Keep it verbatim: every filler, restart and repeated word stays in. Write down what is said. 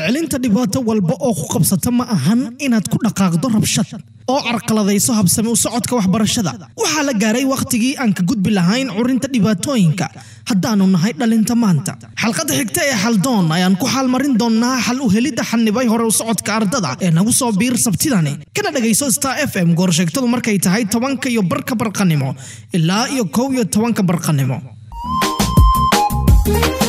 falcelinta dhibaato walba oo ku qabsata ma ahan inaad ku dhaqaaqdo rabshad oo carqaladayso habsami u socodka waxbarashada waxa la gaaray waqtigii aan ka gudbi lahayn curinta dhibaatooyinka haddaanu nahay dhalinta maanta xalqada xigta ee xaldoon ayaan ku xalmarin doonaa xal u helida xanibay hore u socodka ardada ee nagu soo biir sabtidani kana dhagayso Star F M goor sheegtadu markay tahay tobanka iyo barka barqanimo ilaa iyo kow iyo tobanka barqanimo.